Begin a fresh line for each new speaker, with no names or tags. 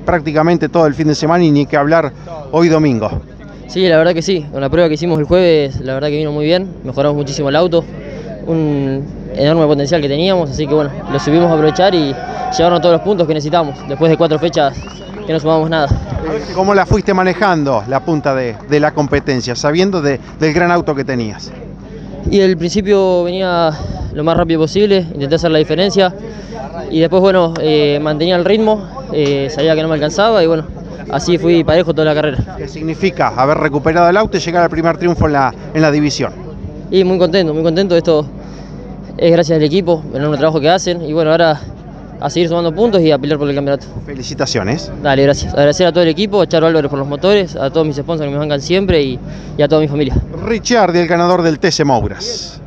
prácticamente todo el fin de semana y ni que hablar hoy domingo.
Sí, la verdad que sí, con la prueba que hicimos el jueves, la verdad que vino muy bien, mejoramos muchísimo el auto, un enorme potencial que teníamos, así que bueno, lo subimos a aprovechar y llevarnos todos los puntos que necesitamos, después de 4 fechas que no sumamos nada.
¿Cómo la fuiste manejando la punta de la competencia, sabiendo del gran auto que tenías?
Y al principio venía lo más rápido posible, intenté hacer la diferencia y después bueno, mantenía el ritmo, sabía que no me alcanzaba y bueno, así fui parejo toda la carrera.
¿Qué significa haber recuperado el auto y llegar al primer triunfo en la división?
Y muy contento, esto es gracias al equipo, el enorme trabajo que hacen y bueno, ahora a seguir sumando puntos y a pelear por el campeonato.
Felicitaciones.
Dale, gracias. Agradecer a todo el equipo, a Charo Álvarez por los motores, a todos mis sponsors que me bancan siempre y a toda mi familia.
Ricciardi, el ganador del TC Mouras.